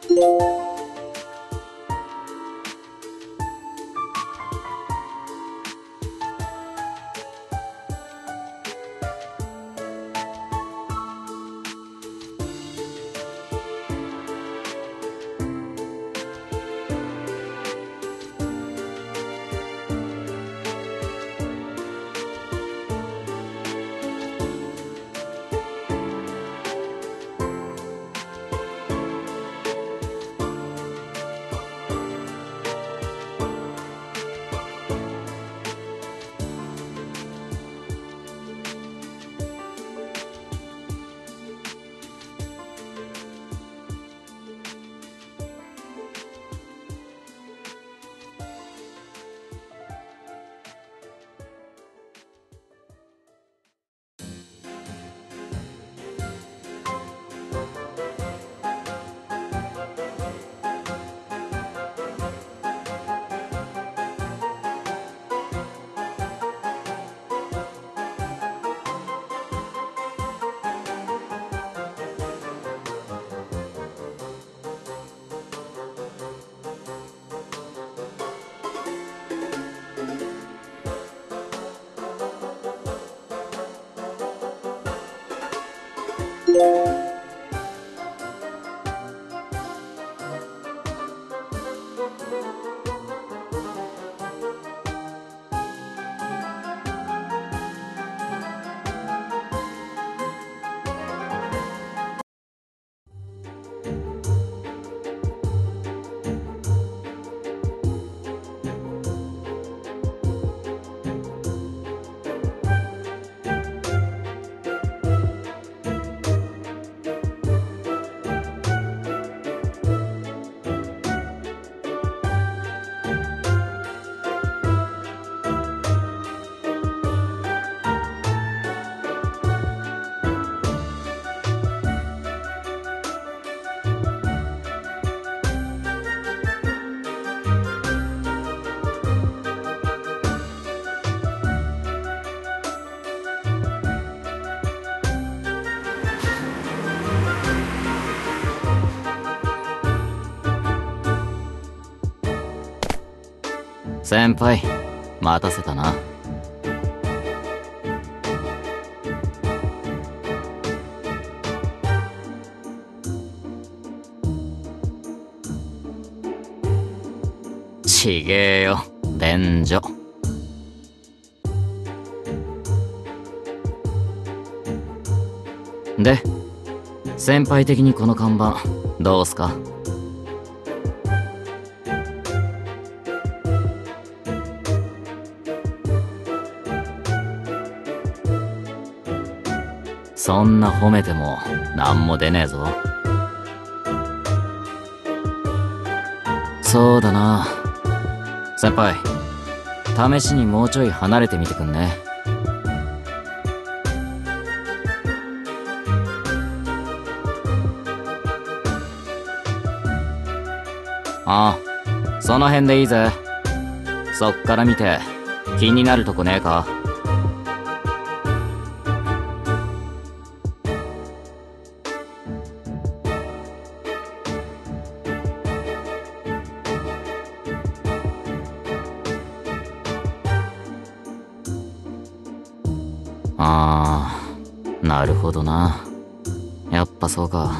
先輩、待たせたな。ちげえよ、便所。で、先輩的にこの看板どうすか？そんな褒めてもなんも出ねえぞ。そうだな。先輩、試しにもうちょい離れてみてくんね。ああ、その辺でいいぜ。そっから見て気になるとこねえか？ああ、なるほどな。やっぱそうか。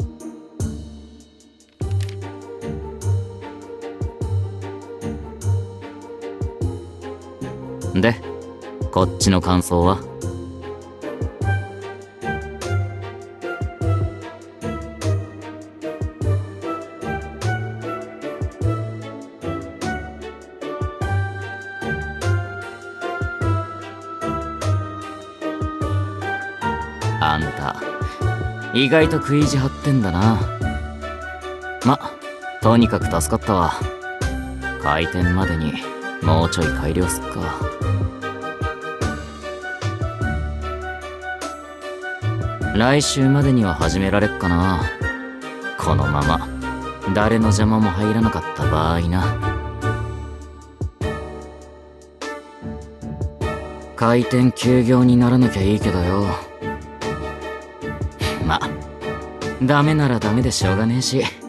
で、こっちの感想は？あんた、意外と食い意地張ってんだな。ま、とにかく助かったわ。開店までにもうちょい改良すっか。来週までには始められっかな。このまま誰の邪魔も入らなかった場合な。開店休業にならなきゃいいけどよ。ま、ダメならダメでしょうがねえし。